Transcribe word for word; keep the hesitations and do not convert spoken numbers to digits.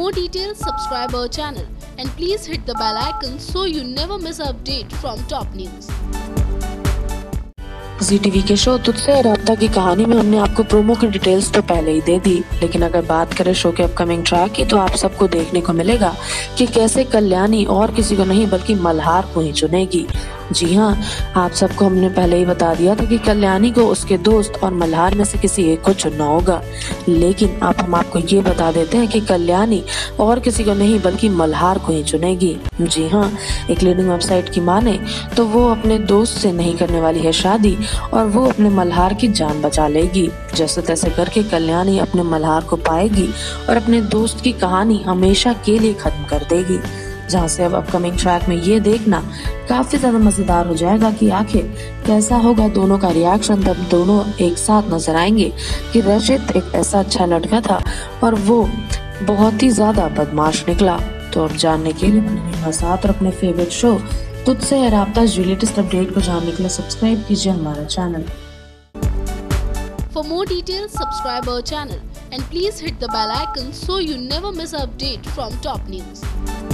more details, subscribe our channel and please hit the bell icon so you never miss an update from top news. Zee TV के show Tujhse Raabta की कहानी में हमने आपको promo की details तो पहले ही दे दी, लेकिन अगर बात करें शो के अपकमिंग ट्रैक की तो आप सबको देखने को मिलेगा कि कैसे कल्याणी और किसी को नहीं बल्कि मल्हार को ही चुनेगी। जी हाँ, आप सबको हमने पहले ही बता दिया था कि कल्याणी को उसके दोस्त और मल्हार में से किसी एक को चुनना होगा, लेकिन अब हम आपको ये बता देते हैं कि कल्याणी और किसी को नहीं बल्कि मल्हार को ही चुनेगी। जी हाँ, एक लीडिंग वेबसाइट की माने तो वो अपने दोस्त से नहीं करने वाली है शादी और वो अपने मल्हार की जान बचा लेगी। जैसे तैसे करके कल्याणी अपने मल्हार को पाएगी और अपने दोस्त की कहानी हमेशा के लिए खत्म कर देगी। जहाँ से अब अपकमिंग ट्रैक में ये देखना काफी ज्यादा मजेदार हो जाएगा कि आखिर कैसा होगा दोनों का रिएक्शन। तब दोनों एक साथ नजर आएंगे कि रचित एक ऐसा अच्छा लड़का था और वो बहुत ही ज्यादा बदमाश निकला। तो अब जानने के लिए बने रहिए साथ और अपने फेवरेट शो तुझसे है राब्ता लेटेस्ट अपडेट को जानने के लिए सब्सक्राइब कीजिए हमारा channel. For more details, subscribe our channel and please hit the bell icon so you never miss an update from top news.